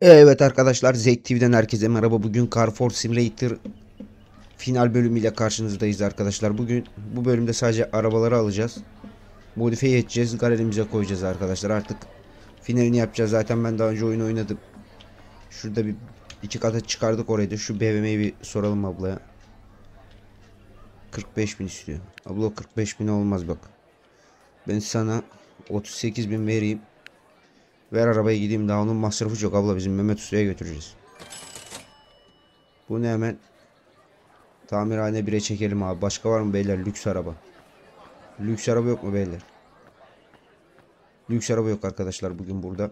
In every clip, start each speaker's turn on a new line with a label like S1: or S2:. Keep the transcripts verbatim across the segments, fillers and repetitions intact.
S1: Evet arkadaşlar, Zek T V'den herkese merhaba. Bugün Car Force Simulator final bölümüyle karşınızdayız arkadaşlar. Bugün bu bölümde sadece arabaları alacağız. Modifiye edeceğiz. Galerimize koyacağız arkadaşlar. Artık finalini yapacağız. Zaten ben daha önce oyun oynadım. Şurada bir iki kata çıkardık orayı da. Şu B M W'yi bir soralım ablaya. kırk beş bin istiyor. Abla o kırk beş bin olmaz bak. Ben sana otuz sekiz bin vereyim. Ver arabayı gideyim, daha onun masrafı çok abla, bizim Mehmet Usta'ya götüreceğiz. Bunu hemen tamirhane bire çekelim abi. Başka var mı beyler lüks araba? Lüks araba yok mu beyler? Lüks araba yok arkadaşlar bugün burada.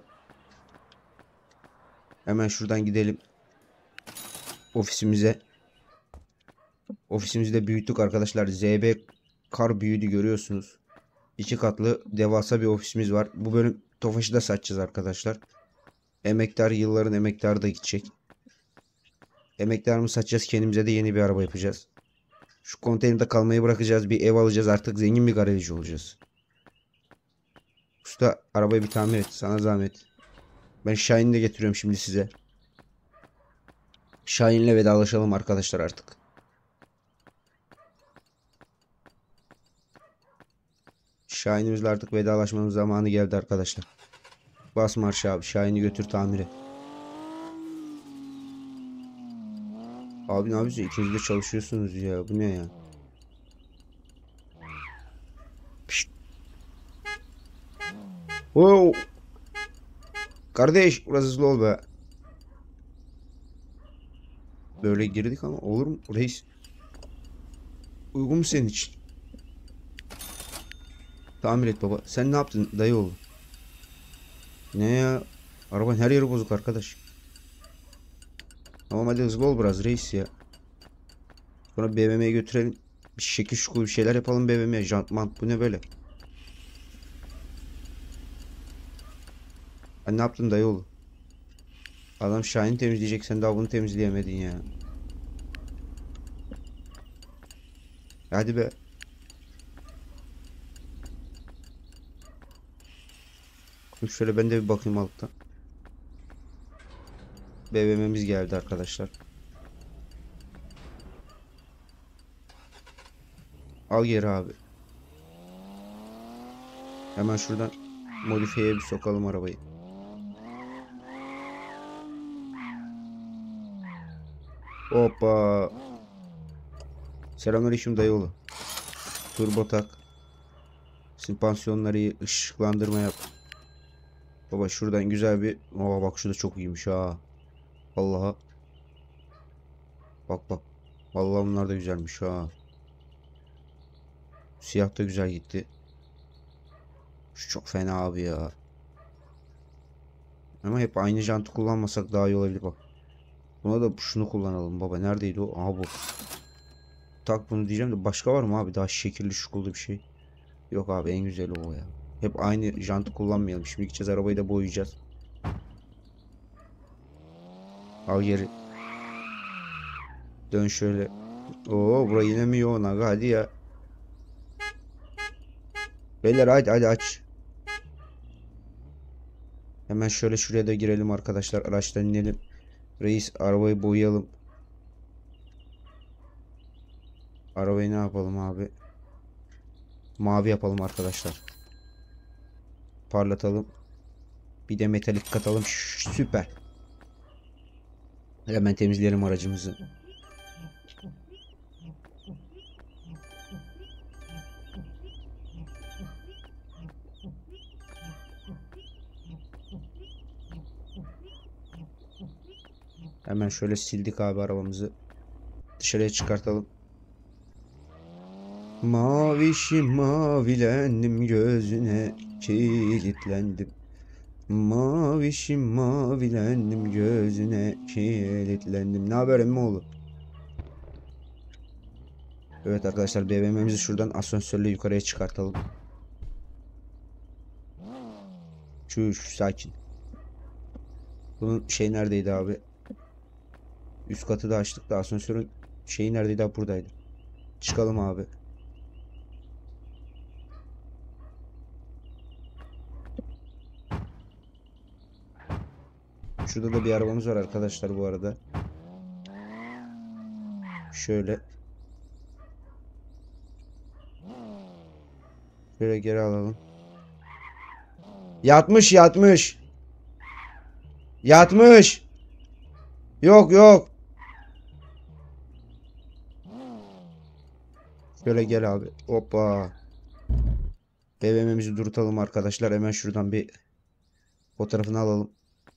S1: Hemen şuradan gidelim ofisimize. Ofisimizi de büyüttük arkadaşlar. Z B Kar büyüdü, görüyorsunuz. İki katlı devasa bir ofisimiz var. Bu bölüm Tofaş'ı da satacağız arkadaşlar. Emektar, yılların emektarı da gidecek. Emektarımı satacağız. Kendimize de yeni bir araba yapacağız. Şu konteynerde kalmayı bırakacağız. Bir ev alacağız. Artık zengin bir garajcı olacağız. Usta arabayı bir tamir et. Sana zahmet. Ben Şahin'i de getiriyorum şimdi size. Şahin'le vedalaşalım arkadaşlar artık. Şahin'imizle artık vedalaşmanın zamanı geldi arkadaşlar. Bas marş abi. Şahin'i götür tamire. Abi ne yapıyorsun? İkiniz de çalışıyorsunuz ya. Bu ne ya? Pişt. Oo. Kardeş biraz hızlı ol be. Böyle girdik ama olur mu reis? Uygun mu senin için? Tamir et baba. Sen ne yaptın dayı oğlu? Ne ya? Arabanın her yeri bozuk arkadaş. Tamam hadi hızlı ol biraz reis ya. Sonra B M W'ye götürelim. Bir şekil şukul bir şeyler yapalım B M W'ye. Jantmant bu ne böyle? Ha, ne yaptın dayı oğlu? Adam Şahin temizleyecek, sen daha bunu temizleyemedin ya. Hadi be. Şöyle ben de bir bakayım alttan. B M W'miz geldi arkadaşlar. Al geri abi. Hemen şuradan modifiyeye bir sokalım arabayı. Hoppa. Selamünaleyküm dayıoğlu. Turbo tak. Süspansiyonları iyi, ışıklandırma yap. Baba şuradan güzel bir... Aa bak şurada çok iyiymiş ha. Allah'a. Bak bak. Vallahi bunlar da güzelmiş ha. Siyah da güzel gitti. Şu çok fena abi ya. Ama hep aynı jantı kullanmasak daha iyi olabilir bak. Buna da şunu kullanalım baba. Neredeydi o? Aha bu. Tak bunu diyeceğim de başka var mı abi? Daha şekilli şukullu bir şey. Yok abi, en güzeli o ya. Hep aynı jantı kullanmayalım. Şimdi gideceğiz arabayı da boyayacağız. Al geri. Dön şöyle. Oo burayı yine mi yoğun aga, hadi ya. Beyler hadi hadi aç. Hemen şöyle şuraya da girelim arkadaşlar. Araçtan inelim. Reis arabayı boyayalım. Arabayı ne yapalım abi? Mavi yapalım arkadaşlar. Parlatalım. Bir de metalik katalım. Şş, süper. Hemen temizleyelim aracımızı. Hemen şöyle sildik abi arabamızı. Dışarıya çıkartalım. Mavişim mavilendim, gözüne kilitlendim. Mavişim mavilendim, gözüne kilitlendim. Ne haber emmoğlu? Evet arkadaşlar, B M W'mizi şuradan asansörle yukarıya çıkartalım. Çüş, sakin. Bunun şey neredeydi abi? Üst katı da açtık da asansörün şeyi neredeydi abi? Buradaydı. Çıkalım abi. Şurada da bir arabamız var arkadaşlar bu arada. Şöyle. Şöyle geri alalım. Yatmış yatmış. Yatmış. Yok yok. Şöyle gel abi. Hoppa. B M W'mizi durtalım arkadaşlar. Hemen şuradan bir fotoğrafını alalım.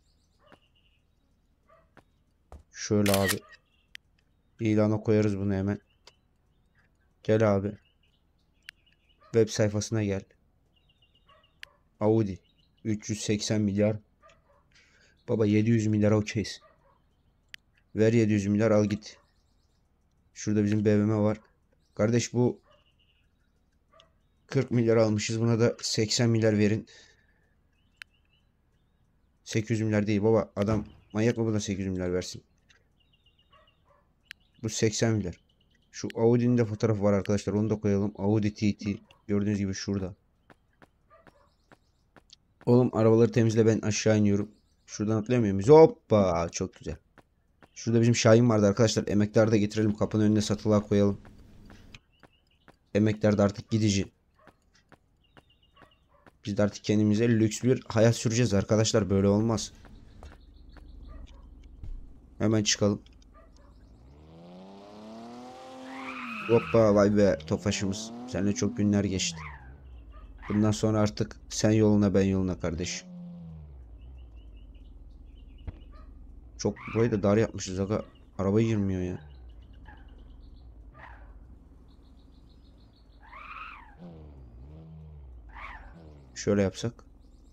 S1: Şöyle abi. İlana koyarız bunu hemen. Gel abi. Web sayfasına gel. Audi. üç yüz seksen milyar. Baba yedi yüz milyar okeyiz. Ver yedi yüz milyar al git. Şurada bizim B M W var. Kardeş bu kırk milyar almışız. Buna da seksen milyar verin. sekiz yüz milyar değil baba. Adam manyak mı, buna sekiz yüz milyar versin. Bu seksen milyar. Şu Audi'nin de fotoğrafı var arkadaşlar. Onu da koyalım. Audi T T. Gördüğünüz gibi şurada. Oğlum arabaları temizle, ben aşağı iniyorum. Şuradan atlayamıyor muyuz? Hoppa. Çok güzel. Şurada bizim Şahin vardı arkadaşlar. Emektarı da getirelim. Kapının önüne satılığa koyalım. Emektar da artık gidici. Biz de artık kendimize lüks bir hayat süreceğiz arkadaşlar. Böyle olmaz. Hemen çıkalım. Hoppa, vay be Tofaş'ımız. Seninle çok günler geçti. Bundan sonra artık sen yoluna ben yoluna kardeş. Çok burayı da dar yapmışız aga. Araba girmiyor ya. Şöyle yapsak.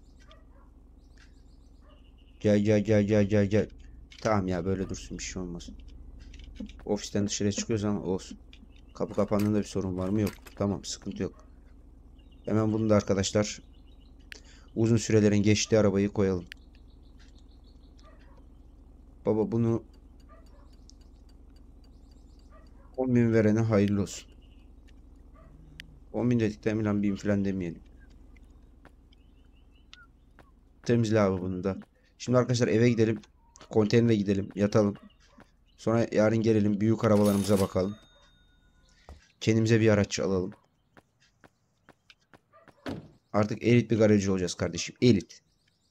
S1: Gel gel gel gel gel gel. Tamam ya, böyle dursun, bir şey olmaz. Ofisten dışarıya çıkıyoruz ama olsun. Kapı kapandığında bir sorun var mı? Yok. Tamam, sıkıntı yok. Hemen bunu da arkadaşlar uzun sürelerin geçtiği arabayı koyalım. Baba bunu on bin verene hayırlı olsun. on bin dedikten milan bin falan demeyelim. Temizle abi bunu da. Şimdi arkadaşlar eve gidelim. Konteynere gidelim. Yatalım. Sonra yarın gelelim. Büyük arabalarımıza bakalım. Kendimize bir araç alalım. Artık elit bir garajcı olacağız kardeşim. Elit.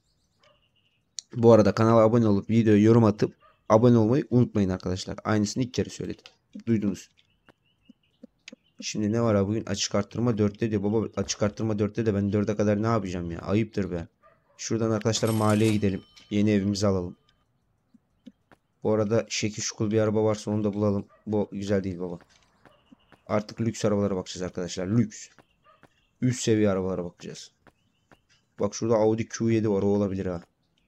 S1: Bu arada kanala abone olup videoya yorum atıp abone olmayı unutmayın arkadaşlar. Aynısını ilk kere söyledim. Duydunuz. Şimdi ne var abi bugün? Açık arttırma dörtte diyor. Baba açık arttırma dörtte de ben dörde kadar ne yapacağım ya? Ayıptır be. Şuradan arkadaşlar mahalleye gidelim. Yeni evimizi alalım. Bu arada şekil şukul bir araba varsa onu da bulalım. Bu güzel değil baba. Artık lüks arabalara bakacağız arkadaşlar. Lüks. Üst seviye arabalara bakacağız. Bak şurada Audi Q yedi var. O olabilir ha.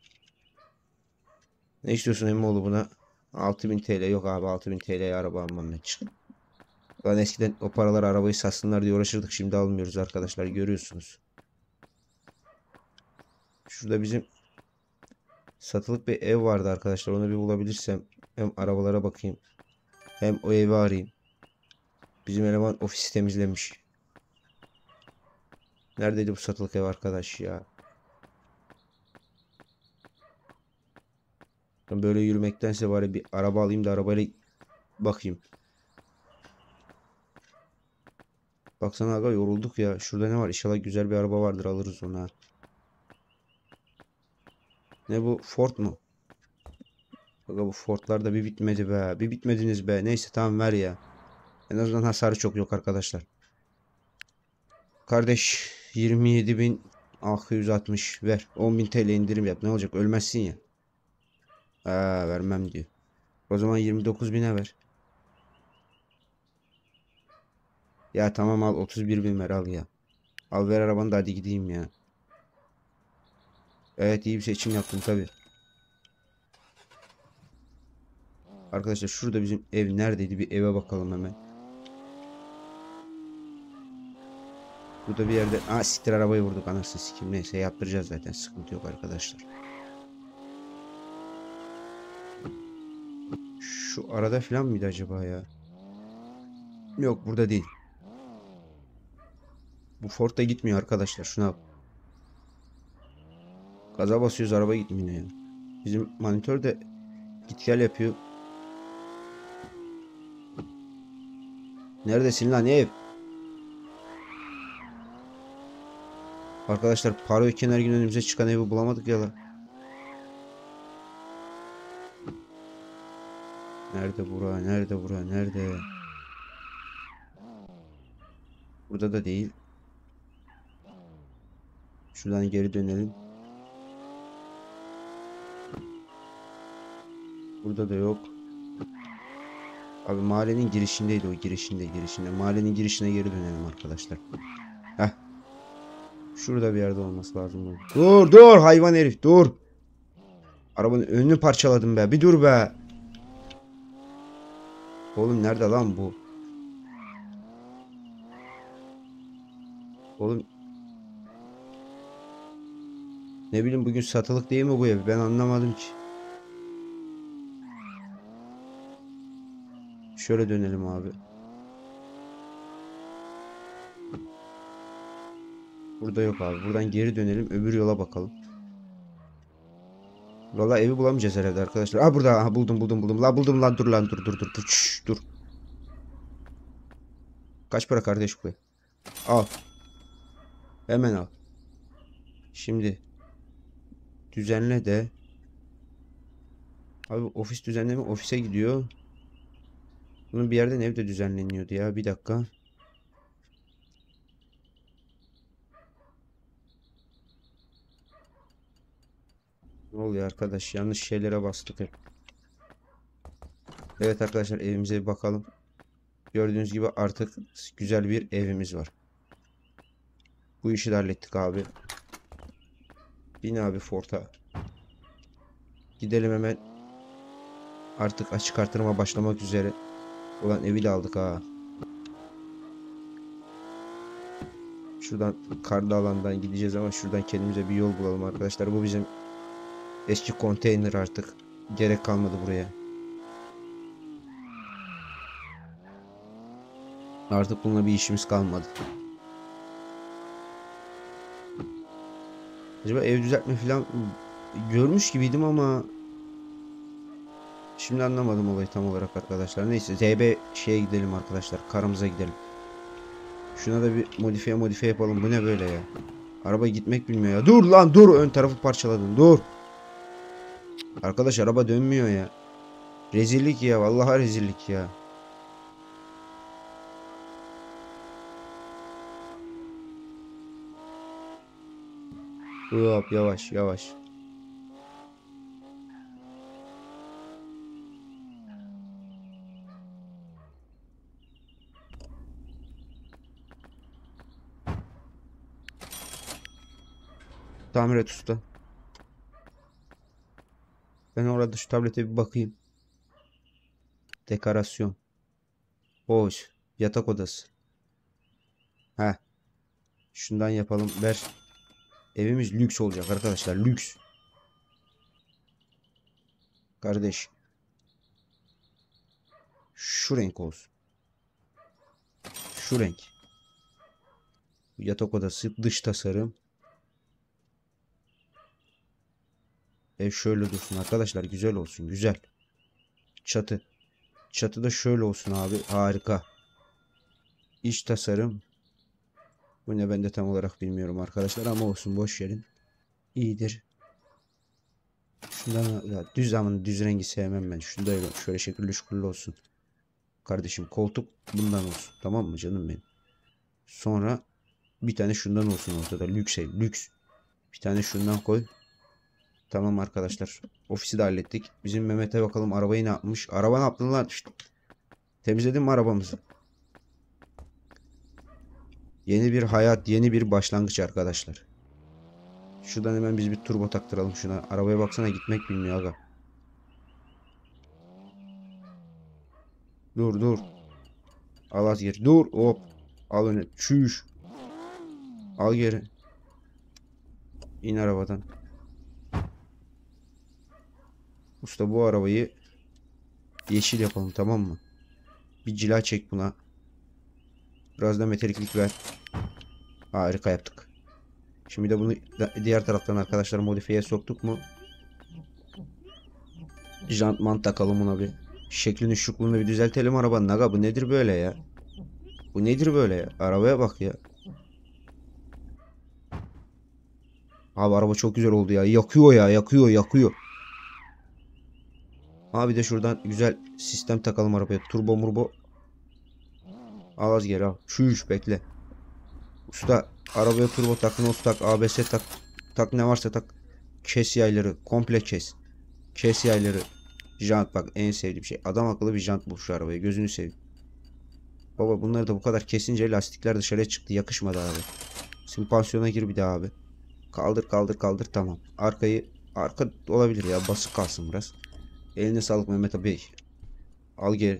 S1: Ne istiyorsun emmoğlu buna? altı bin T L. Yok abi, altı bin T L'ye araba almam ben. Çık. Lan eskiden o paralar arabayı satsınlar diye uğraşırdık. Şimdi almıyoruz arkadaşlar. Görüyorsunuz. Şurada bizim satılık bir ev vardı arkadaşlar. Onu bir bulabilirsem hem arabalara bakayım, hem o evi arayayım. Bizim eleman ofisi temizlemiş. Neredeydi bu satılık ev arkadaş ya? Ben böyle yürümektense bari bir araba alayım da arabayla bakayım. Baksana aga, yorulduk ya. Şurada ne var? İnşallah güzel bir araba vardır, alırız onu ha. Ne bu? Ford mu? Aga bu Ford'lar da bir bitmedi be. Bir bitmediniz be. Neyse tamam, ver ya. En azından hasarı çok yok arkadaşlar. Kardeş yirmi yedi bin altı yüz altmış ver. on bin T L indirim yap. Ne olacak? Ölmezsin ya. Aa, vermem diyor. O zaman yirmi dokuz bine ver. Ya tamam al, otuz bir bin ver, al ya. Al ver arabanı da hadi gideyim ya. Evet, iyi bir seçim yaptın tabi. Arkadaşlar şurada bizim ev neredeydi? Bir eve bakalım hemen. Burada bir yerde. Aa, siktir, arabayı vurduk anasını sikim. Neyse yaptıracağız zaten, sıkıntı yok arkadaşlar. Şu arada falan mıydı acaba ya? Yok, burada değil. Bu Ford da gitmiyor arkadaşlar, şuna bak. Gaza basıyoruz, araba gitmiyor ya. Bizim monitör de git gel yapıyor. Neredesin lan ev? Arkadaşlar paroyken her gün önümüze çıkan evi bulamadık ya lan. Nerede bura? Nerede bura? Nerede? Burada da değil. Şuradan geri dönelim. Burada da yok. Abi mahallenin girişindeydi o, girişinde girişinde. Mahallenin girişine geri dönelim arkadaşlar. Heh. Şurada bir yerde olması lazım. Dur dur hayvan herif dur. Arabanın önünü parçaladım be. Bir dur be. Oğlum nerede lan bu? Oğlum. Ne bileyim bugün satılık değil mi bu ev? Ben anlamadım ki. Şöyle dönelim abi. Burada yok abi. Buradan geri dönelim. Öbür yola bakalım. Valla evi bulamayacağız herhalde arkadaşlar. Aa burada. Aha, buldum buldum buldum. La buldum lan dur lan dur dur dur. Dur. Şş, dur. Kaç para kardeş bu ev? Al. Hemen al. Şimdi. Düzenle de. Abi ofis düzenleme ofise gidiyor. Bunun bir yerden evde düzenleniyordu ya. Bir dakika. Ne oluyor arkadaş? Yanlış şeylere bastık hep. Evet arkadaşlar evimize bir bakalım. Gördüğünüz gibi artık güzel bir evimiz var. Bu işi de hallettik abi. Bin abi Ford'a. Gidelim hemen. Artık açık artırma başlamak üzere. Ulan evi de aldık ha. Şuradan karlı alandan gideceğiz ama şuradan kendimize bir yol bulalım arkadaşlar. Bu bizim eski konteyner artık. Gerek kalmadı buraya. Artık bununla bir işimiz kalmadı. Acaba ev düzeltme falan görmüş gibiydim ama şimdi anlamadım olayı tam olarak arkadaşlar. Neyse Z B şeye gidelim arkadaşlar. Karımıza gidelim. Şuna da bir modifiye modifiye yapalım. Bu ne böyle ya? Araba gitmek bilmiyor ya. Dur lan dur. Ön tarafı parçaladın. Dur. Arkadaş araba dönmüyor ya. Rezillik ya. Vallahi rezillik ya. Hop yavaş yavaş. Tamir et usta. Ben orada şu tablete bir bakayım. Dekorasyon. Hoş. Yatak odası. Heh. Şundan yapalım. Ver. Evimiz lüks olacak arkadaşlar. Lüks. Kardeş. Şu renk olsun. Şu renk. Yatak odası. Dış tasarım. Ev şöyle dursun arkadaşlar. Güzel olsun. Güzel. Çatı. Çatı da şöyle olsun abi. Harika. İç tasarım. Bu ne ben de tam olarak bilmiyorum arkadaşlar ama olsun boş verin. İyidir. Şundan ya, düz ama düz rengi sevmem ben. Şunda öyle şöyle şekilli şukurlu olsun. Kardeşim koltuk bundan olsun. Tamam mı canım benim? Sonra bir tane şundan olsun ortada. Lüks ev. Lüks. Bir tane şundan koy. Tamam arkadaşlar. Ofisi de hallettik. Bizim Mehmet'e bakalım arabayı ne yapmış. Araba ne yaptın lan? Şişt. Temizledin mi arabamızı? Yeni bir hayat, yeni bir başlangıç arkadaşlar. Şuradan hemen biz bir turbo taktıralım şuna. Arabaya baksana gitmek bilmiyor aga. Dur dur. Al az geri. Dur hop. Al öne. Çüş. Al geri. İn arabadan. Usta bu arabayı yeşil yapalım tamam mı? Bir cila çek buna. Biraz da metaliklik ver. Harika yaptık. Şimdi de bunu diğer taraftan arkadaşlar modifiyeye soktuk mu? Jantman takalım ona bir. Şeklini şuklunu bir düzeltelim arabanın. Aga bu nedir böyle ya? Bu nedir böyle ya? Arabaya bak ya. Abi araba çok güzel oldu ya. Yakıyor ya, yakıyor, yakıyor. Abi de şuradan güzel sistem takalım arabaya. Turbo murbo. Al az geri al. Şu üç bekle. Usta arabaya turbo tak, nos tak, A B S tak. Tak ne varsa tak. Kes yayları. Komple kes. Kes yayları. Jant bak en sevdiğim şey. Adam akıllı bir jant bul şu arabaya. Gözünü seveyim. Baba bunları da bu kadar kesince lastikler dışarıya çıktı. Yakışmadı abi. Süspansiyona gir bir daha abi. Kaldır kaldır kaldır tamam. Arkayı arka olabilir ya. Basık kalsın biraz. Eline sağlık Mehmet abi. Al geri.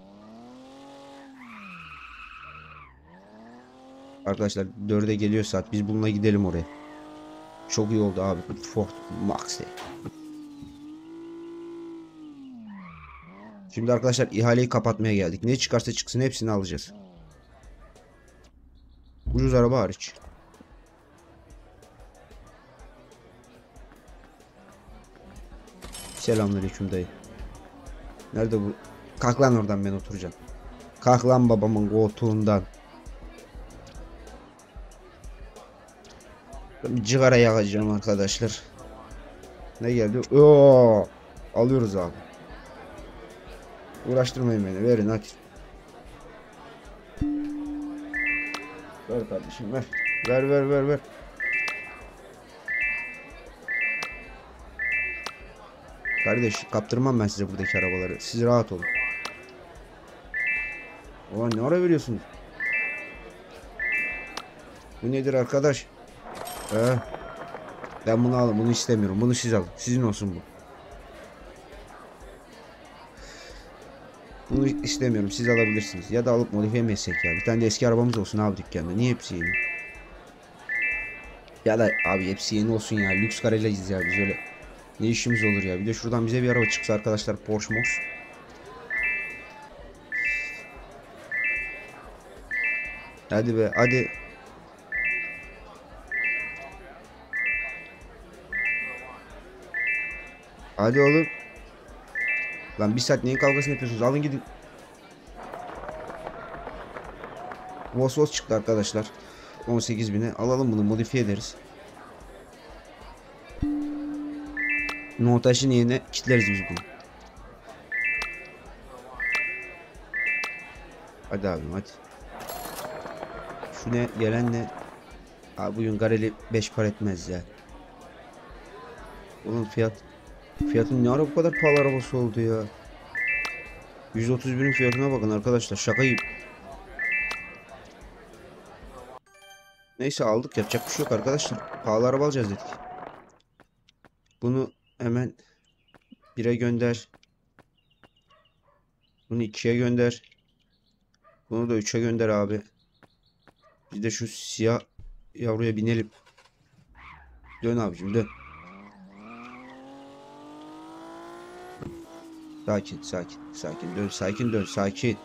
S1: Arkadaşlar dörde geliyor saat. Biz bununla gidelim oraya. Çok iyi oldu abi. Ford Max'te. Şimdi arkadaşlar ihaleyi kapatmaya geldik. Ne çıkarsa çıksın hepsini alacağız. Ucuz araba hariç. Selamünaleyküm dayı. Nerede bu? Kalk lan oradan ben oturacağım. Kalk lan babamın koltuğundan. Ben bir cigara yakacağım arkadaşlar. Ne geldi? Oo! Alıyoruz abi. Uğraştırmayın beni. Verin hadi. Ver kardeşim ver. Ver ver ver ver. Kardeş kaptırmam ben size buradaki arabaları. Siz rahat olun. Ulan ne ara veriyorsunuz? Bu nedir arkadaş? He. Ben bunu alın. Bunu istemiyorum. Bunu siz alın. Sizin olsun bu. Bunu istemiyorum. Siz alabilirsiniz. Ya da alıp modifiye mi etsek ya? Bir tane de eski arabamız olsun abi dükkanda. Niye hepsi yeni? Ya da abi hepsi yeni olsun ya. Lüks karaylayız ya biz öyle. Ne işimiz olur ya. Bir de şuradan bize bir araba çıksa arkadaşlar. Porsche Mox. Hadi be hadi. Hadi oğlum. Lan bir saat neyin kavgasını yapıyorsunuz? Alın gidin. Vos Vos çıktı arkadaşlar. on sekiz bine. Alalım bunu modifiye ederiz. Montajın yerine kitleriz biz bunu. Hadi abim hadi. Şu ne gelen ne? Abi bugün Gareli beş para etmez ya. Oğlum fiyat. Fiyatın ne ara bu kadar pahalı arabası oldu ya. yüz otuz birin fiyatına bakın arkadaşlar. Şaka gibi. Neyse aldık yapacak bir şey yok arkadaşlar. Pahalı araba alacağız dedik. Bunu hemen bire gönder. Bunu ikiye gönder. Bunu da üçe gönder abi. Biz de şu siyah yavruya binelim. Dön abicim dön. Sakin sakin sakin dön sakin dön sakin.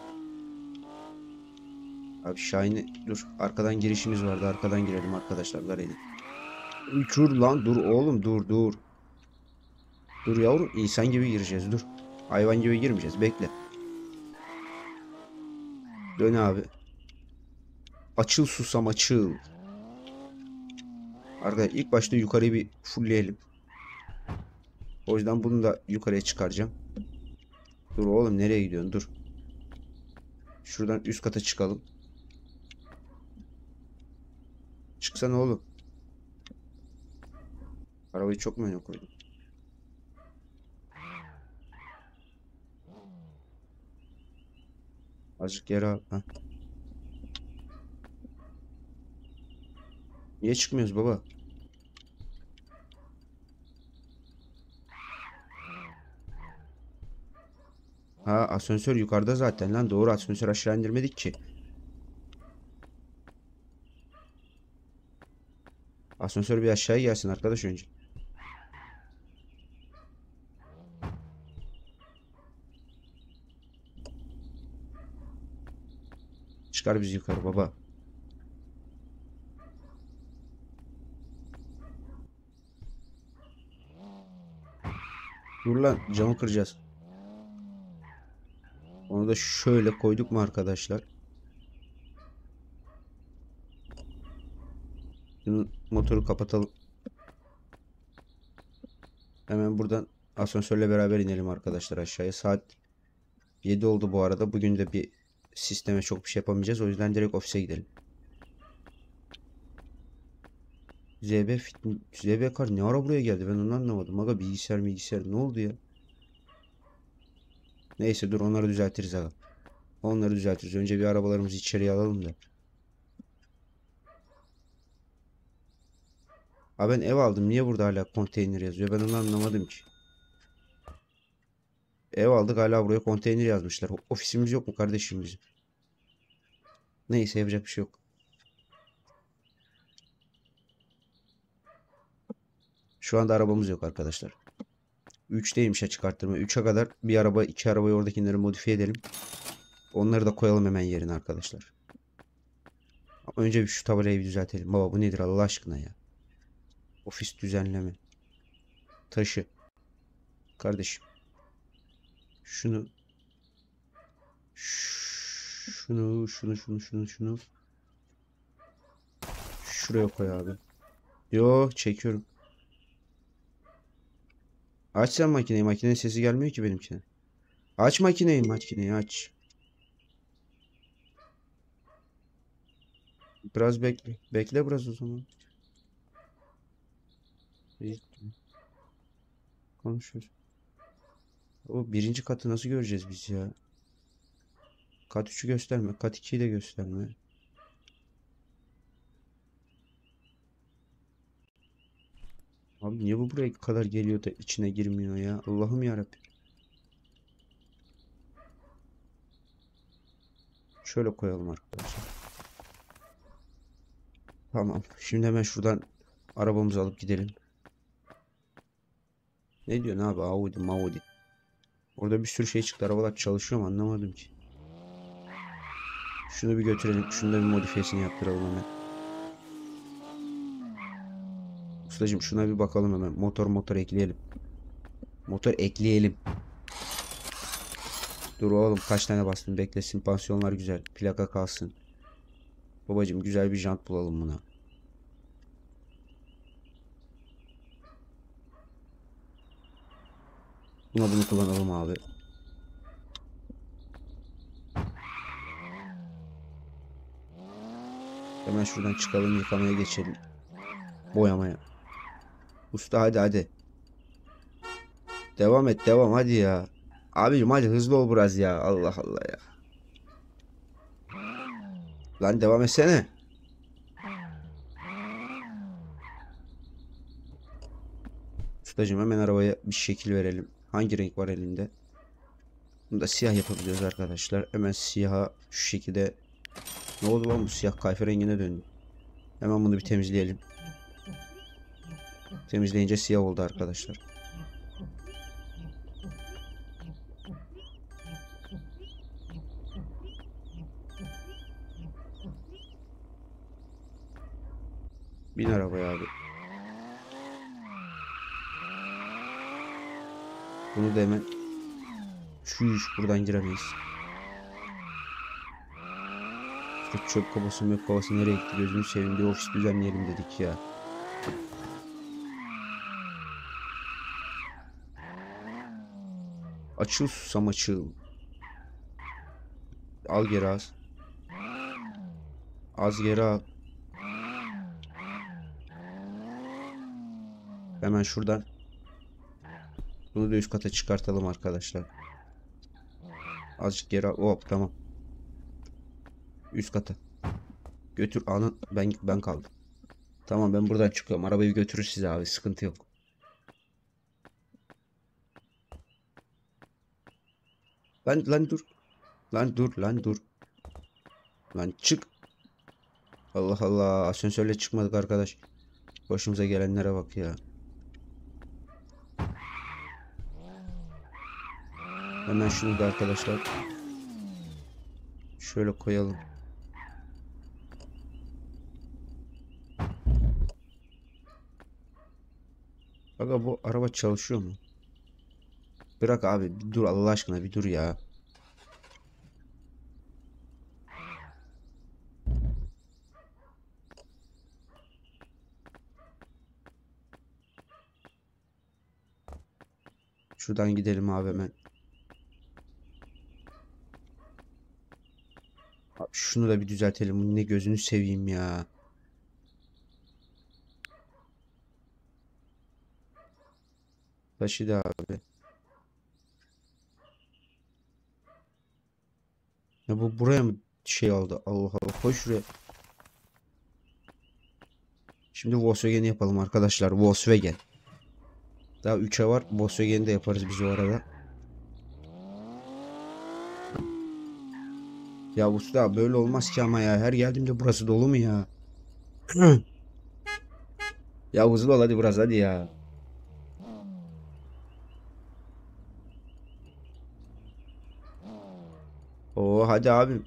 S1: Abi Şahin'i dur arkadan girişimiz vardı arkadan girelim arkadaşlar Gareli. Uçur lan dur oğlum dur dur. Dur yavrum insan gibi gireceğiz dur. Hayvan gibi girmeyeceğiz bekle. Dön abi. Açıl susam açıl. Arkadaşlar ilk başta yukarıyı bir fullleyelim. O yüzden bunu da yukarıya çıkaracağım. Dur oğlum nereye gidiyorsun dur. Şuradan üst kata çıkalım. Çıksana oğlum. Arabayı çok mu öne koydum? Azıcık yere al. Heh. Niye çıkmıyoruz baba? Ha asansör yukarıda zaten lan. Doğru asansör aşağı indirmedik ki. Asansör bir aşağıya gelsin arkadaş önce. Çıkar bizi yukarı baba. Dur lan, camı kıracağız. Onu da şöyle koyduk mu arkadaşlar? Şimdi motoru kapatalım. Hemen buradan asansörle beraber inelim arkadaşlar aşağıya. Saat yedi oldu bu arada. Bugün de bir sisteme çok bir şey yapamayacağız. O yüzden direkt ofise gidelim. Z B Fit, Z B Kar ne ara buraya geldi? Ben onu anlamadım. Aga bilgisayar bilgisayar ne oldu ya? Neyse dur, onları düzeltiriz aga. Onları düzeltiriz. Önce bir arabalarımızı içeriye alalım da. Abi ben ev aldım. Niye burada hala konteyner yazıyor? Ben onu anlamadım ki. Ev aldık, hala buraya konteyner yazmışlar. Ofisimiz yok mu kardeşim bizim? Neyse, yapacak bir şey yok. Şu anda arabamız yok arkadaşlar. üçteymiş açık arttırma. üçe kadar bir araba, iki arabayı oradakileri modifiye edelim. Onları da koyalım hemen yerine arkadaşlar. Ama önce bir şu tabelayı bir düzeltelim. Baba bu nedir Allah aşkına ya? Ofis düzenleme. Taşı. Kardeşim. Şunu. Şunu, şunu, şunu, şunu, şunu. Şuraya koy abi. Yo, çekiyorum. Aç sen makineyi. Makinenin sesi gelmiyor ki benimkine. Aç makineyi, makineyi aç. Biraz bekle. Bekle biraz o zaman. İyi, konuşuyoruz. O birinci katı nasıl göreceğiz biz ya? Kat üçü gösterme. Kat ikiyi de gösterme. Abi niye bu buraya kadar geliyor da içine girmiyor ya? Allah'ım yarabbim. Şöyle koyalım arkadaşlar. Tamam. Şimdi hemen şuradan arabamızı alıp gidelim. Ne diyorsun abi? Audi, Maudi. Orada bir sürü şey çıktı. Arabalar çalışıyor mu anlamadım ki. Şunu bir götürelim. Şunu da bir modifiyesini yaptıralım hemen. Ustacığım şuna bir bakalım hemen. Motor motor ekleyelim. Motor ekleyelim. Dur oğlum, kaç tane bastım, beklesin. Pansiyonlar güzel. Plaka kalsın. Babacım güzel bir jant bulalım buna. Buna bunu kullanalım abi. Hemen şuradan çıkalım, yıkamaya geçelim. Boyamaya. Usta hadi hadi. Devam et, devam hadi ya. Abicim hadi hızlı ol biraz ya. Allah Allah ya. Lan devam etsene. Ustacığım hemen arabaya bir şekil verelim. Hangi renk var elinde? Bunu da siyah yapabiliyoruz arkadaşlar. Hemen siyaha şu şekilde. Ne oldu lan, bu siyah kayfe rengine döndü. Hemen bunu bir temizleyelim. Temizleyince siyah oldu arkadaşlar. Bin arabaya abi. Bunu da hemen. Şuş, buradan giremeyiz. İşte çöp kovası mök kovası nereye gitti, gözünü seveyim, bir ofis düzenleyelim dedik ya. Açıl susam açıl. Al geri az. Az geri al. Hemen şuradan. Bunu da üst kata çıkartalım arkadaşlar. Azıcık geri al. Hop tamam. Üst kata. Götür anın, ben ben kaldım. Tamam, ben buradan çıkıyorum. Arabayı götürür size abi, sıkıntı yok. Lan lan dur. Lan dur lan dur. Lan çık. Allah Allah, asansörle çıkmadık arkadaş. Başımıza gelenlere bak ya. Hemen şunu da arkadaşlar şöyle koyalım. Aga bu araba çalışıyor mu? Bırak abi, bir dur Allah aşkına, bir dur ya. Şuradan gidelim abi hemen. Abi şunu da bir düzeltelim. Bu ne, gözünü seveyim ya. Taşı da abi. Ya bu buraya mı şey aldı? Allah Allah. Koy şuraya. Şimdi Volkswagen'i yapalım arkadaşlar. Volkswagen. Daha üçe var. Volkswagen'i de yaparız biz o arada. Ya usta böyle olmaz ki ama ya. Her geldiğimde burası dolu mu ya? Ya hızlı ol hadi biraz, hadi ya. Oo hadi abim.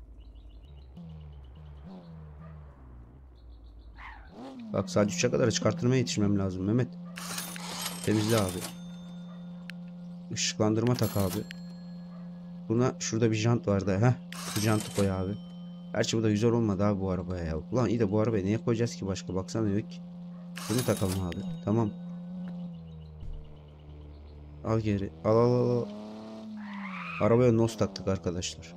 S1: Bak saat üçe kadar çıkarttırmaya yetişmem lazım Mehmet. Temizle abi. Işıklandırma tak abi. Buna şurada bir jant vardı. Heh. Bu jantı koy abi. Gerçi bu da güzel olmadı abi bu arabaya ya. Ulan iyi de bu arabaya niye koyacağız ki başka? Baksana yok ki. Bunu takalım abi. Tamam. Al geri. Al al al. al. Arabaya nos taktık arkadaşlar.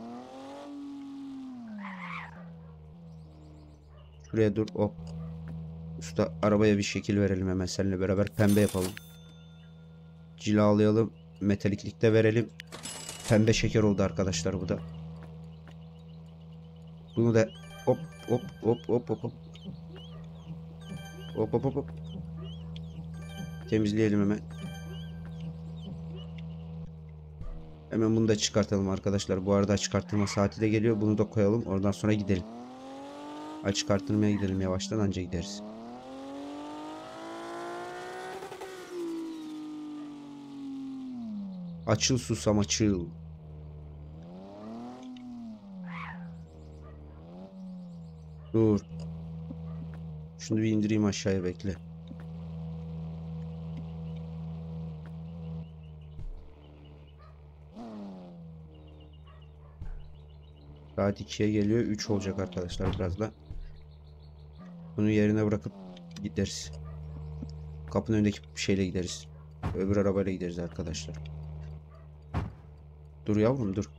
S1: Şuraya dur. Hop. Usta arabaya bir şekil verelim hemen seninle beraber. Pembe yapalım. Cilalayalım. Metaliklikte verelim. Pembe şeker oldu arkadaşlar bu da. Bunu da hop hop hop hop hop hop. Hop hop hop hop. Temizleyelim hemen. Hemen bunu da çıkartalım arkadaşlar. Bu arada çıkartılma saati de geliyor. Bunu da koyalım. Oradan sonra gidelim. Açık arttırmaya gidelim yavaştan, anca gideriz. Açıl susam açıl. Dur. Şunu bir indireyim aşağıya, bekle. Saat ikiye geliyor. üç olacak arkadaşlar birazdan. Bunu yerine bırakıp gideriz. Kapının önündeki şeyle gideriz. Öbür arabayla gideriz arkadaşlar. Dur yavrum dur.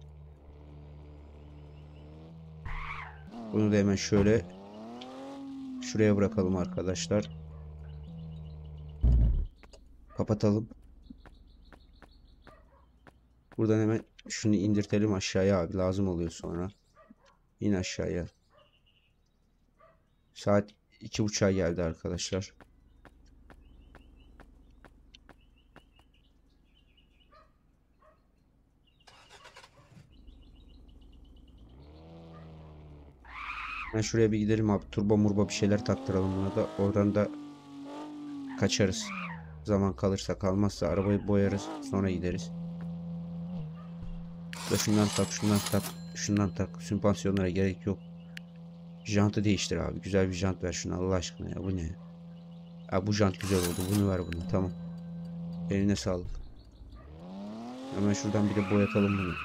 S1: Bunu da hemen şöyle şuraya bırakalım arkadaşlar. Kapatalım. Buradan hemen şunu indirtelim aşağıya abi. Lazım oluyor sonra. İn aşağıya. Saat iki buçuğa geldi arkadaşlar. Ben şuraya bir gidelim abi. Turbo murba bir şeyler taktıralım buna da. Oradan da kaçarız. Zaman kalırsa, kalmazsa arabayı boyarız. Sonra gideriz. Da şundan tak, şundan tak, şundan tak. Süspansiyonlara gerek yok. Jantı değiştir abi. Güzel bir jant ver şuna Allah aşkına ya. Bu ne? Ya bu jant güzel oldu. Bunu ver bunu. Tamam. Eline sağlık. Hemen şuradan bir de boyatalım bunu.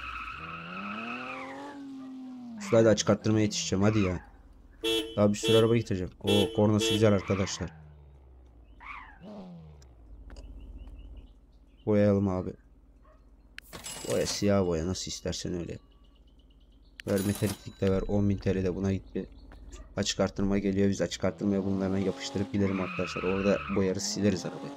S1: Şurayı da açık arttırmaya yetişeceğim. Hadi ya. Daha bir sürü araba getireceğim. O kornası güzel arkadaşlar. Boyayalım abi. Boya siyah boya. Nasıl istersen öyle. Ver metaliklik de ver. on bin T L de buna gitti. Açık arttırma geliyor. Biz açık arttırmaya bunu hemen yapıştırıp gidelim arkadaşlar. Orada boyarız, sileriz arabayı.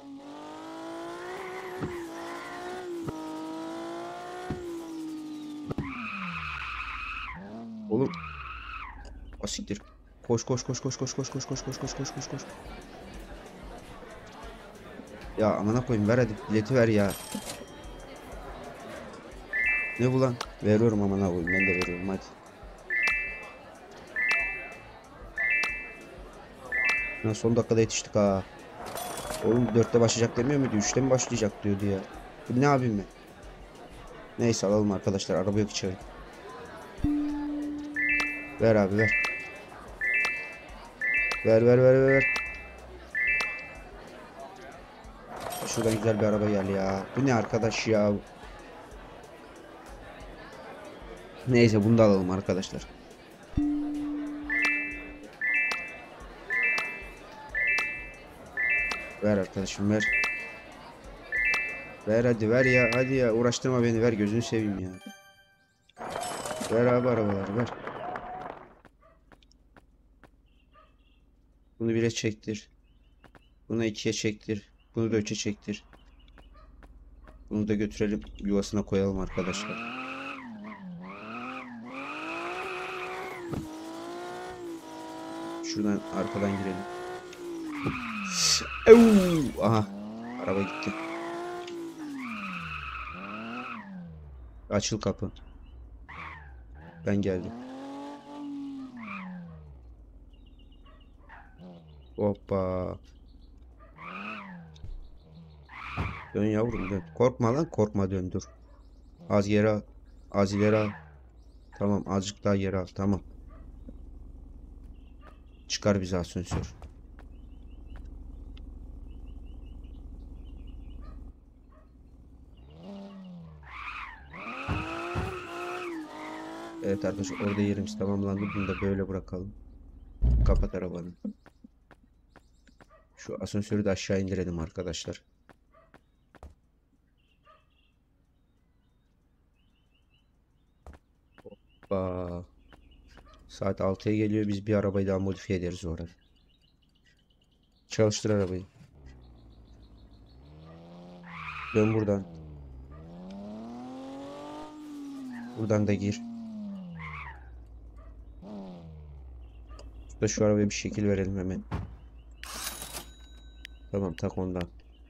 S1: Oğlum. Asiktir. Koş koş koş koş koş koş koş koş koş koş koş koş koş. Ya amına koyayım, ver hadi bileti ver ya. Ne bu lan? Veriyorum amına koyayım, ben de veriyorum hadi. Ya son dakikada yetiştik ha. Oğlum dörtte başlayacak demiyor muydu? üçte mi başlayacak diyordu ya. Bu ne abim mi? Neyse alalım arkadaşlar, araba yok içeri. Ver abi ver. Ver ver ver ver. şuradan güzel bir araba gel ya. Bu ne arkadaş ya? Neyse bunu da alalım arkadaşlar. Ver arkadaşım ver. Ver hadi ver ya. Hadi ya uğraştırma beni, ver gözünü seveyim ya. Ver abi arabaları ver. Bunu bire çektir. Bunu ikiye çektir. Bunu da üçe çektir. Bunu da götürelim yuvasına koyalım arkadaşlar. Şuradan arkadan girelim. Euu! Aha. Araba gitti. Açıl kapı. Ben geldim. Hoppa. Dön yavrum dön. Korkma lan, korkma, döndür. Az yere al. Az ileri al. Tamam, azıcık daha yere al. Tamam. Çıkar bizi asansör. Evet arkadaşlar, orada yerimiz tamamlandı. Bunu da böyle bırakalım. Kapat arabanı. Şu asansörü de aşağı indirelim arkadaşlar. Hoppa. Saat altıya geliyor. Biz bir arabayı daha modifiye ederiz orada. Çalıştır arabayı. Dön buradan. Buradan da gir. Da şu arabaya bir şekil verelim hemen. Tamam, tak ondan.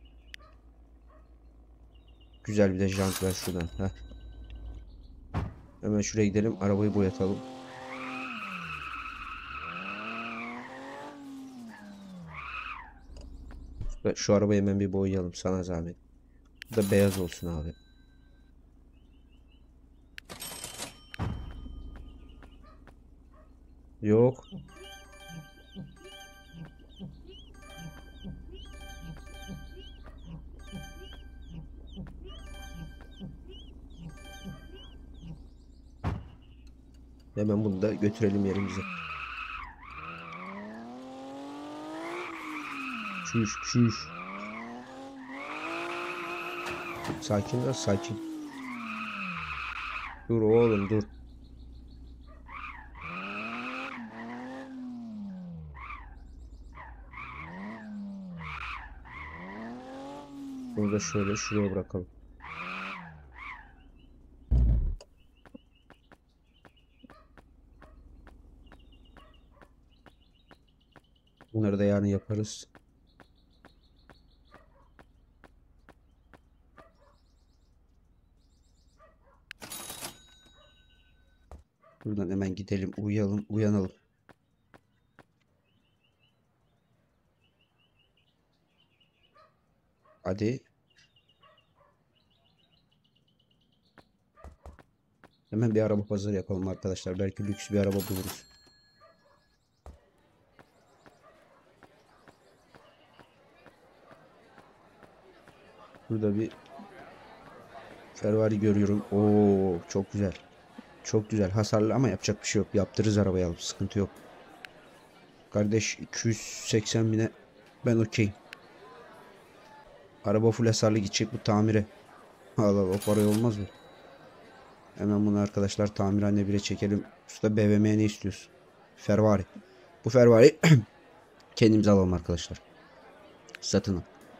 S1: Güzel bir de jant ver şuradan. Heh. Hemen şuraya gidelim. Arabayı boyatalım. Şu arabayı hemen bir boyayalım sana zahmet. Bu da beyaz olsun abi. Yok. Hemen bunu da götürelim yerimize. Çüş çüş. Sakin ol, sakin. Dur oğlum dur. Bunu da şöyle şuraya bırakalım. Bunları da yarın yaparız. Buradan hemen gidelim, uyuyalım, uyanalım. Hadi. Hemen bir araba pazarı yapalım arkadaşlar. Belki lüks bir araba buluruz. Burada bir Ferrari görüyorum. Oo, çok güzel. Çok güzel. Hasarlı ama yapacak bir şey yok. Yaptırırız arabayı alıp. Sıkıntı yok. Kardeş iki yüz seksen bine ben okey. Araba full hasarlı gidecek bu tamire. Allah Allah, o paraya olmaz mı? Hemen bunu arkadaşlar tamirhane bire çekelim. Usta B M W'ye ne istiyorsun? Ferrari. Bu Ferrari kendimize alalım arkadaşlar. Satın al.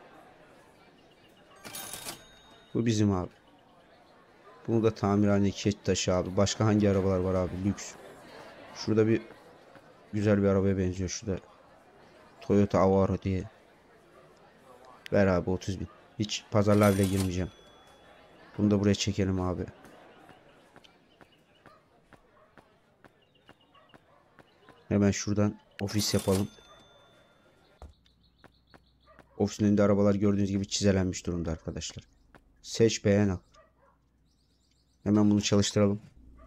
S1: Bu bizim abi. Bunu da tamirhane ikiye taşı abi. Başka hangi arabalar var abi? Lüks. Şurada bir güzel bir arabaya benziyor. Şurada Toyota Avaro diye. Ver abi otuz bin. Hiç pazarlığa bile girmeyeceğim. Bunu da buraya çekelim abi. Hemen şuradan ofis yapalım. Ofisin önünde arabalar gördüğünüz gibi çizelenmiş durumda arkadaşlar. Seç, beğen, al. Hemen bunu çalıştıralım.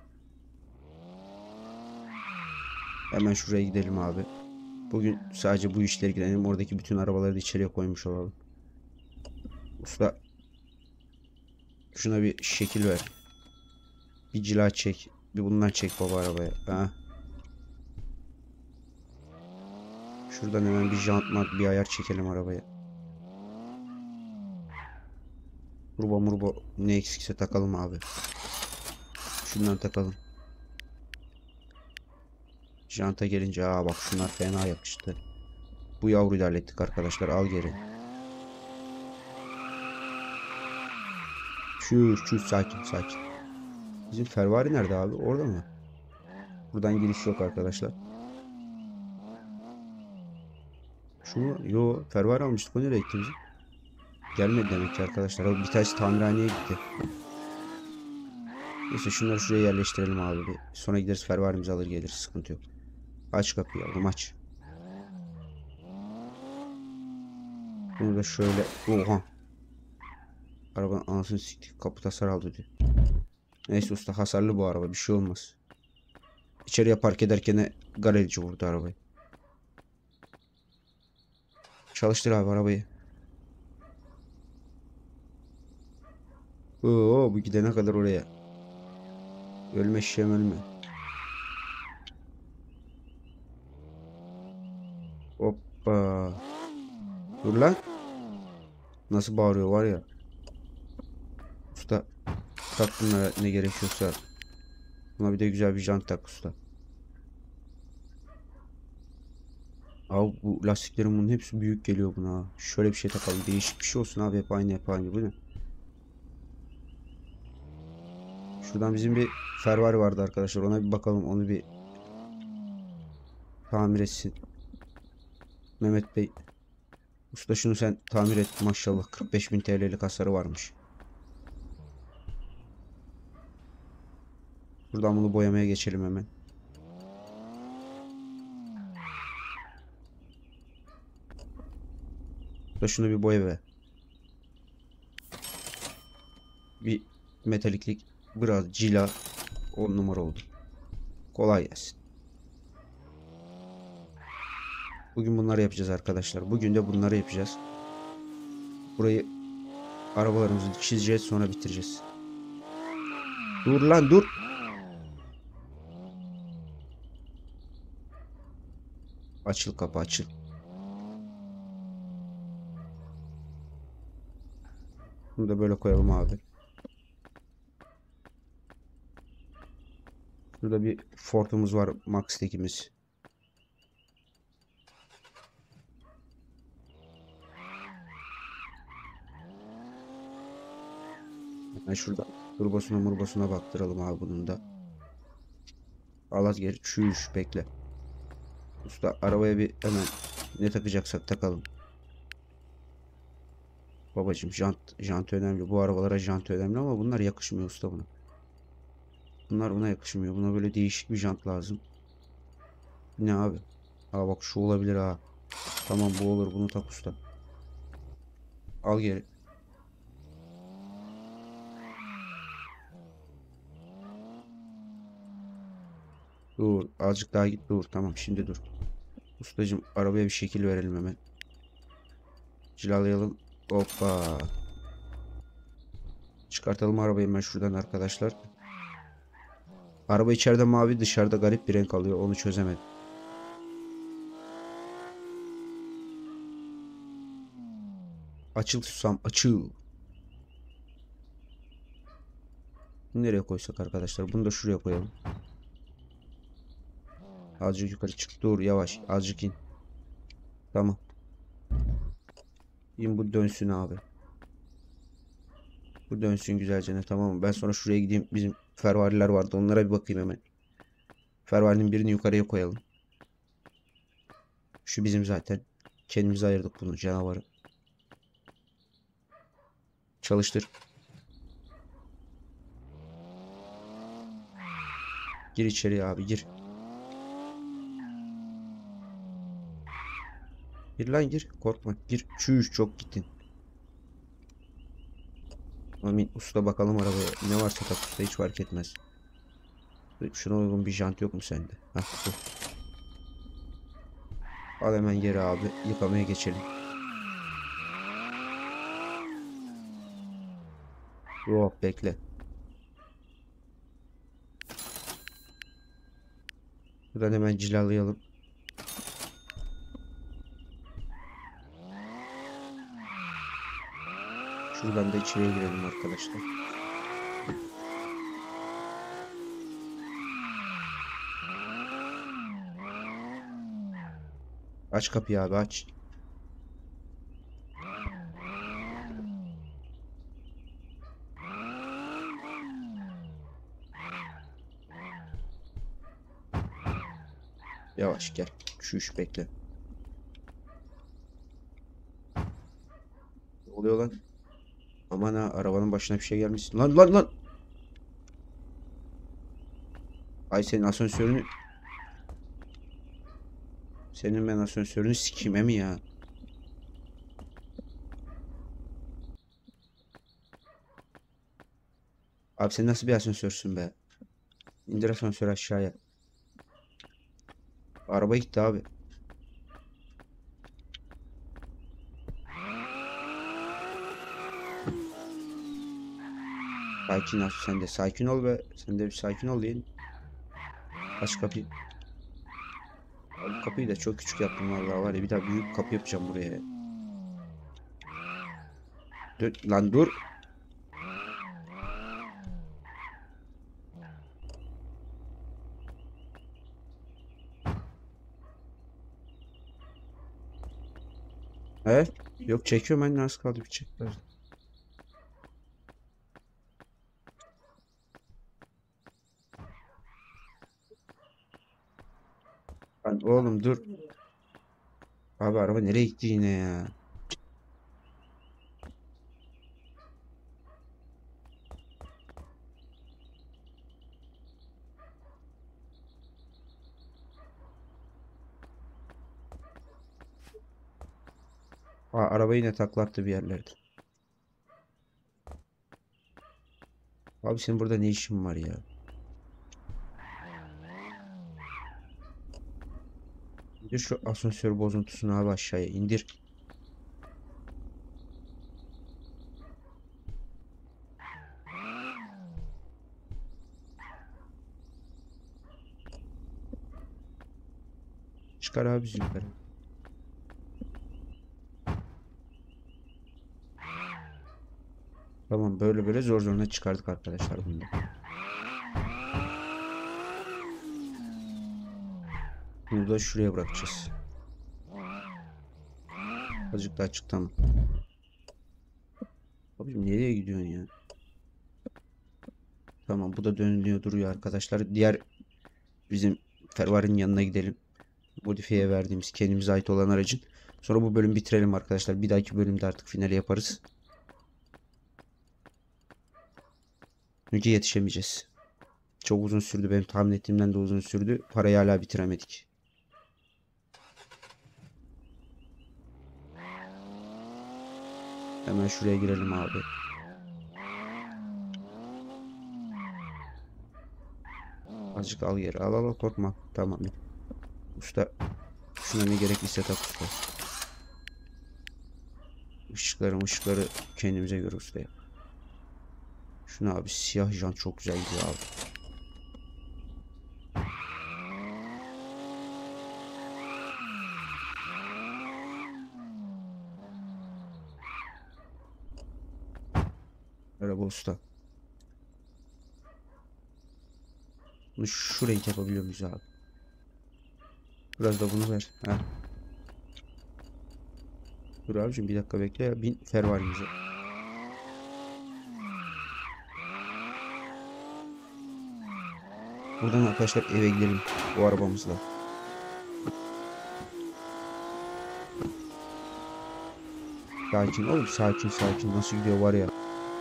S1: Hemen şuraya gidelim abi. Bugün sadece bu işle ilgilenelim. Oradaki bütün arabaları da içeriye koymuş olalım. Usta şuna bir şekil ver. Bir cila çek. Bir bundan çek baba arabaya. Ha. Şuradan hemen bir jantmat bir ayar çekelim arabaya. Turbo murbo ne eksikse takalım abi. Şundan takalım. Janta gelince aa bak şunlar fena yapıştı. Bu yavruyu da hallettik arkadaşlar. Al geri. Çüş çüş sakin sakin. Bizim Ferrari nerede abi? Orada mı? Buradan giriş yok arkadaşlar. Şunu yo Ferrari almıştık. O nereye gitti bizim? Gelmedi demek ki arkadaşlar. O bir tanesi tamirhaneye gitti. Neyse şunları şuraya yerleştirelim abi. Bir. Sonra gideriz Ferrari'mizi alır geliriz. Sıkıntı yok. Aç kapıyı yavrum aç. Bunu da şöyle. Oha. Arabanın anasını siktik. Kaput hasar aldı diyor. Neyse usta hasarlı bu araba. Bir şey olmaz. İçeriye park ederken garajcı vurdu arabayı. Çalıştır abi arabayı. Oo bu gidene kadar oraya. Ölme şişem ölme. Hoppa. Dur lan. Nasıl bağırıyor var ya. Usta tak bunlara ne gerekiyorsa. Buna bir de güzel bir jant tak usta. Abi bu lastiklerin bunun hepsi büyük geliyor buna. Şöyle bir şey takalım. Değişik bir şey olsun abi. Hep aynı hep aynı. Bu ne? Şuradan bizim bir Ferrari vardı arkadaşlar. Ona bir bakalım. Onu bir tamir etsin. Mehmet Bey. Usta şunu sen tamir et. Maşallah kırk beş bin T L'lik hasarı varmış. Buradan bunu boyamaya geçelim hemen. Usta şunu bir boya be. Bir metaliklik biraz cila on numara oldu. Kolay gelsin. Bugün bunları yapacağız arkadaşlar. Bugün de bunları yapacağız. Burayı arabalarımızı çizeceğiz sonra bitireceğiz. Dur lan dur. Açıl kapı açıl. Bunu da böyle koyalım abi. Burada bir Ford'umuz var. Max-Tech'imiz. Hemen şurada turbosuna murbosuna baktıralım abi bunun da. Allah geri çüş bekle. Usta arabaya bir hemen ne takacaksak takalım. Babacım jant, jant önemli. Bu arabalara jant önemli ama bunlar yakışmıyor usta buna. Bunlar buna yakışmıyor. Buna böyle değişik bir jant lazım. Ne abi? Aa bak şu olabilir ha. Tamam bu olur bunu tak usta. Al geri. Dur azıcık daha git dur tamam şimdi dur. Ustacım arabaya bir şekil verelim hemen. Cilalayalım. Hoppa. Çıkartalım arabayı hemen şuradan arkadaşlar. Araba içeride mavi dışarıda garip bir renk alıyor onu çözemedim. Açıl susam açıl. Nereye koysak arkadaşlar bunu da şuraya koyalım. Azıcık yukarı çık dur yavaş azıcık in. Tamam. İn bu dönsün abi. Bu dönsün güzelce tamam mı? Ben sonra şuraya gideyim bizim Ferrari'ler vardı onlara bir bakayım hemen. Ferrari'nin birini yukarıya koyalım. Şu bizim zaten. Kendimize ayırdık bunu canavarı. Çalıştır. Gir içeriye abi gir. Gir lan gir. Korkma gir. Çüş çok gittin. Amin usta bakalım arabaya. Ne varsa tak usta hiç fark etmez. Şuna uygun bir jant yok mu sende? Hah bu. Al hemen geri abi. Yıkamaya geçelim. Yok bekle. Buradan hemen cilalayalım. Şuradan da içeriye girelim arkadaşlar. Aç kapıyı abi, aç. Yavaş gel. Şu iş bekle. Ne oluyor lan? Aman ha, arabanın başına bir şey gelmiş. Lan lan lan. Ay senin asansörünü. Senin ben asansörünü sikime mi ya? Abi sen nasıl bir asansörsün be? İndir asansörü aşağıya. Araba gitti abi. Sakin ol sen de, sakin ol be. Sen de bir sakin ol deyin. Aç kapıyı. Abi kapıyı da çok küçük yaptım vallahi, var ya, bir daha büyük kapı yapacağım buraya. Dur lan, dur. Evet. Yok çekiyorum ben, nasıl kaldı bir çek. Lan oğlum dur. Abi araba nereye gitti yine ya? Aa, araba yine taklattı bir yerlerde. Abi senin burada ne işin var ya? İndir şu asansör bozuntusunu abi, aşağıya indir. Çıkar abi bizi yukarı. Tamam, böyle böyle zor zoruna çıkardık arkadaşlar bunu da. Bunu da şuraya bırakacağız. Azıcık daha çık, tamam. Abicim nereye gidiyorsun ya? Tamam, bu da dönülüyor duruyor arkadaşlar. Diğer bizim Ferrari'nin yanına gidelim. Modifiye verdiğimiz kendimize ait olan aracın. Sonra bu bölümü bitirelim arkadaşlar. Bir dahaki bölümde artık finali yaparız. Çünkü yetişemeyeceğiz. Çok uzun sürdü, benim tahmin ettiğimden de uzun sürdü. Parayı hala bitiremedik. Hemen şuraya girelim abi. Azıcık al geri. Al al, korkma. Tamam. Usta, şuna ne gerekliyse tak usta. Işıkları ışıkları kendimize göre usta yap. Şuna abi, siyah jant çok güzel gidiyor abi. Merhaba usta. Bunu şu renk yapabiliyor muyuz abi? Biraz da bunu ver. Ha. Dur abicim bir dakika bekle ya. Bin Ferrari'mize. Buradan arkadaşlar eve gidelim bu arabamızla. Sakin oğlum, sakin sakin. Nasıl gidiyor var ya.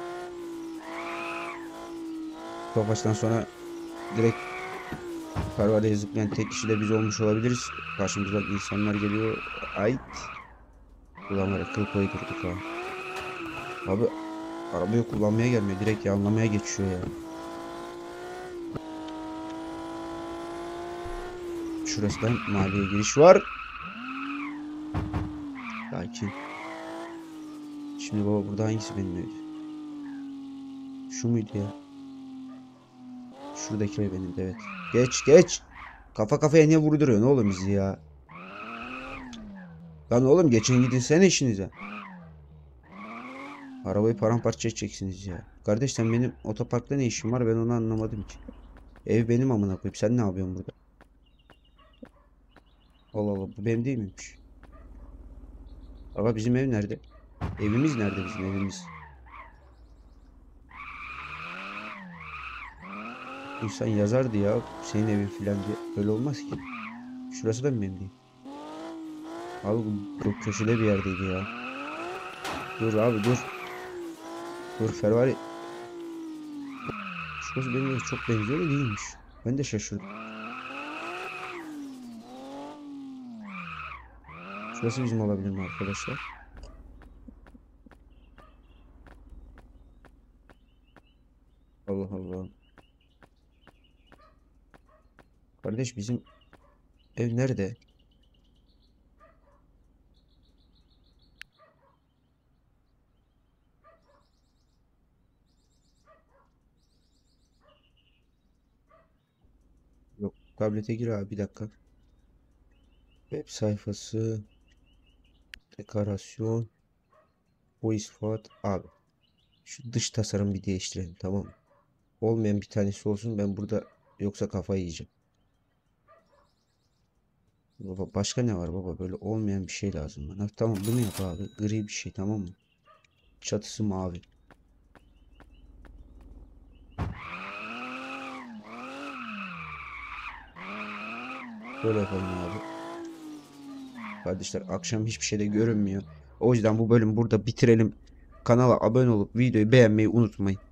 S1: Tofaş'tan sonra direkt Ferrari'ye zıplayan tek kişi de biz olmuş olabiliriz. Karşımızdan insanlar geliyor. Ait. Ulan var ya, kıl payı kırdık ha. Abi arabayı kullanmaya gelmiyor. Direkt yanlamaya geçiyor ya. Şurasından mahalleye giriş var. Sakin. Şimdi baba, burada hangisi benim evim? Şu muydu ya? Şuradaki ev benim de, evet. Geç geç. Kafa kafaya niye vurduruyorsun oğlum bizi ya? Lan oğlum geçin gidin sen işinize. Arabayı paramparça edeceksiniz ya. Kardeş sen benim otoparkta ne işin var, ben onu anlamadım ki. Ev benim amına koyayım, sen ne yapıyorsun burada? Allah Allah, bu benim değil miymiş? Aga bizim ev nerede? Evimiz nerede, bizim evimiz? İnsan yazardı ya senin evin filan diye. Öyle olmaz ki. Şurası da mı benim değil? Abi bu, bu köşede bir yerdeydi ya. Dur abi dur. Dur Ferrari. Şurası benim eve çok benziyor da değilmiş. Ben de şaşırdım. Şurası bizim olabilir mi arkadaşlar? Allah Allah. Kardeş bizim ev nerede? Yok. Tablete gir abi, bir dakika. Web sayfası. Dekorasyon. Voice Font. Abi. Şu dış tasarım bir değiştirelim, tamam mı? Olmayan bir tanesi olsun, ben burada yoksa kafayı yiyeceğim. Baba başka ne var baba, böyle olmayan bir şey lazım bana. Tamam bunu yap abi. Gri bir şey, tamam mı? Çatısı mavi. Böyle yapalım abi. Kardeşler akşam hiçbir şey de görünmüyor. O yüzden bu bölüm burada bitirelim. Kanala abone olup videoyu beğenmeyi unutmayın.